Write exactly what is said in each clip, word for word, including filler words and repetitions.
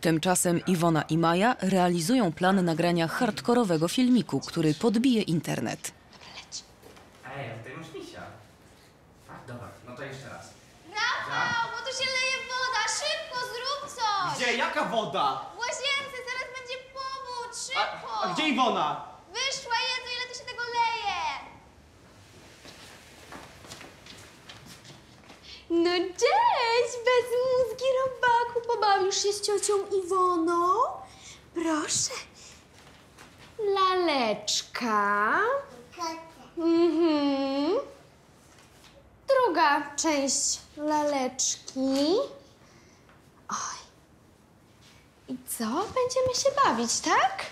Tymczasem Iwona i Maja realizują plan nagrania hardkorowego filmiku, który podbije internet. Ej, a tutaj masz misia. Tak, dobra, no to jeszcze raz. Rafał, bo tu się leje woda! Szybko, zrób coś! Gdzie? Jaka woda? W łazience, zaraz będzie powód! A, Szybko! a gdzie Iwona? Wyszła, Jezu, ile tu się tego leje! No cześć, bezmózgi robaku! Pobawisz się z ciocią Iwoną? Proszę. Laleczka. Mhm. Druga część laleczki. Oj. I co? Będziemy się bawić, tak?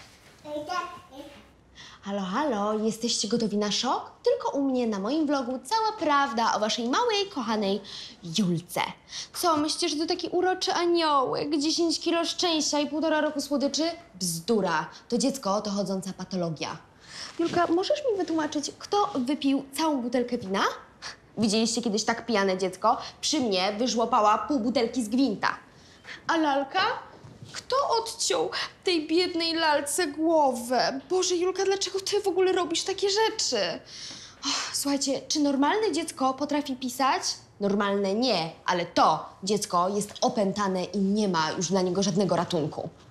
Halo, halo, jesteście gotowi na szok? Tylko u mnie na moim vlogu cała prawda o waszej małej, kochanej Julce. Co, myślicie, że to taki uroczy aniołek? dziesięć kilo szczęścia i półtora roku słodyczy? Bzdura. To dziecko to chodząca patologia. Julka, możesz mi wytłumaczyć, kto wypił całą butelkę wina? Widzieliście kiedyś tak pijane dziecko? Przy mnie wyżłopała pół butelki z gwinta. A lalka? Kto odciął tej biednej lalce głowę? Boże, Julka, dlaczego ty w ogóle robisz takie rzeczy? Och, słuchajcie, czy normalne dziecko potrafi pisać? Normalne nie, ale to dziecko jest opętane i nie ma już dla niego żadnego ratunku.